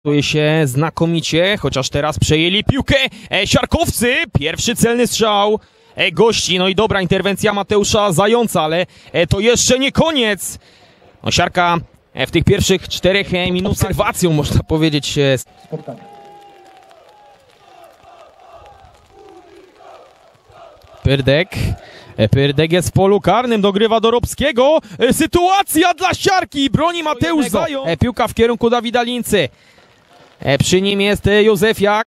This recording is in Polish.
Czuje się znakomicie, chociaż teraz przejęli piłkę siarkowcy. Pierwszy celny strzał gości. No i dobra interwencja Mateusza Zająca, ale to jeszcze nie koniec. No, siarka w tych pierwszych 4 minut obserwacją, można powiedzieć. Pyrdek jest w polu karnym, dogrywa do Robskiego. Sytuacja dla siarki, broni Mateusz Zając. Piłka w kierunku Dawida Lincy. Przy nim jest Józefiak.